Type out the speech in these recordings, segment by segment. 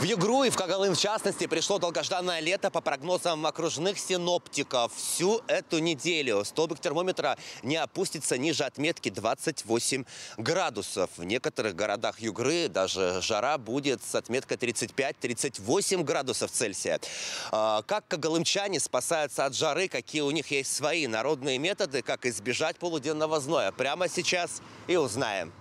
В Югру и в Когалым в частности пришло долгожданное лето по прогнозам окружных синоптиков. Всю эту неделю столбик термометра не опустится ниже отметки 28 градусов. В некоторых городах Югры даже жара будет с отметкой 35-38 градусов Цельсия. Как когалымчане спасаются от жары, какие у них есть свои народные методы, как избежать полуденного зноя, прямо сейчас и узнаем.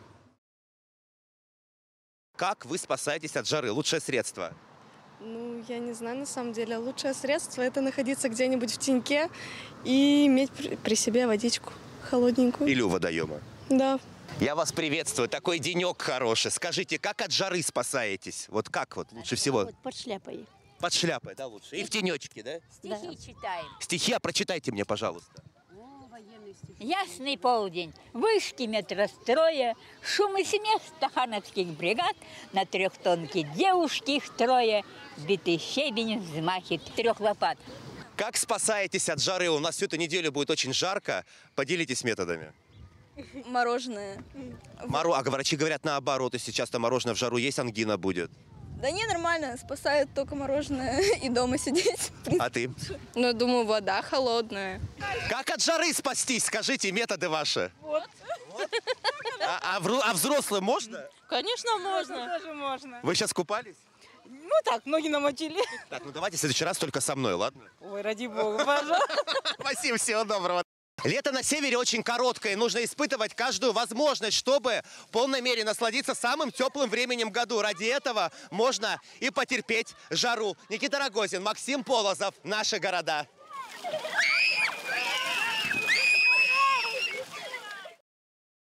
Как вы спасаетесь от жары? Лучшее средство? Ну, я не знаю, на самом деле. Лучшее средство – это находиться где-нибудь в теньке и иметь при себе водичку холодненькую. Или у водоема? Да. Я вас приветствую. Такой денек хороший. Скажите, как от жары спасаетесь? Вот как вот лучше всего? Вот под шляпой. Под шляпой, да, лучше? И в тенечке, да? Стихи читаем. Стихи, прочитайте мне, пожалуйста. Ясный полдень, вышки метростроя, шум и смех стахановских бригад, на трехтонке девушки их трое, битый щебень взмахит 3 лопат. Как спасаетесь от жары? У нас всю эту неделю будет очень жарко. Поделитесь методами. Мороженое. А врачи говорят наоборот, если часто мороженое в жару есть, ангина будет. Да не, нормально. Спасает только мороженое и дома сидеть. А ты? Ну, я думаю, вода холодная. Как от жары спастись? Скажите методы ваши. Вот. А взрослым можно? Конечно, можно. Тоже можно. Вы сейчас купались? Ну так, ноги намочили. Так, ну давайте в следующий раз только со мной, ладно? Ой, ради бога, пожалуйста. Спасибо, всего доброго. Лето на севере очень короткое, нужно испытывать каждую возможность, чтобы в полной мере насладиться самым теплым временем в году. Ради этого можно и потерпеть жару. Никита Рогозин, Максим Полозов, «Наши города».